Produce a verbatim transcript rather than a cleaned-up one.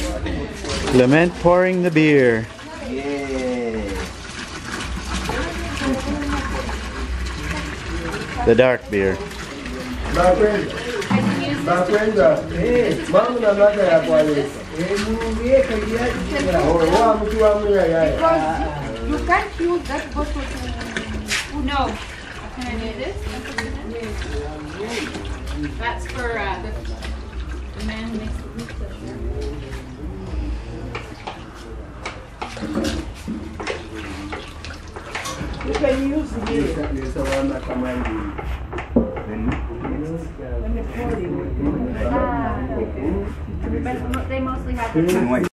Clement pouring the beer. The dark beer. My friend, my friend, uh, Mom, I'm not there. You can't use that bottle to... No. Can I do this? That's for uh, the, the man who makes the pizza. You can use it. This is one that command you. Ah, they mostly have